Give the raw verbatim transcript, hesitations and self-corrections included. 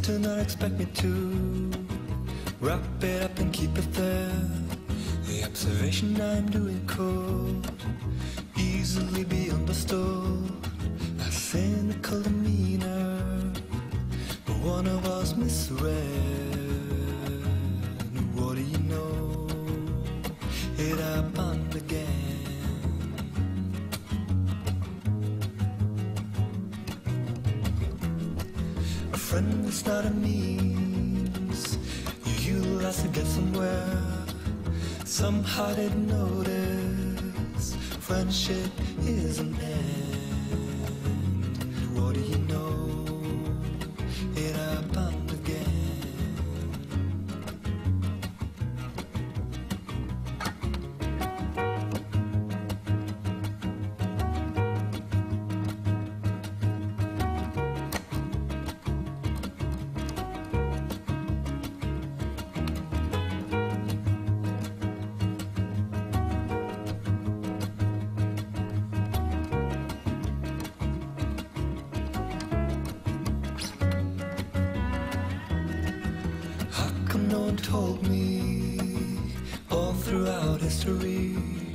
do not expect me to wrap it up and keep it there. The observation I'm doing could easily be understood. A cynical demeanor, but one of us misread. What do you know? It happened again. A friend is not a means you utilize to get somewhere. Somehow didn't notice friendship is an end. What do you know? It happened again. No one told me all throughout history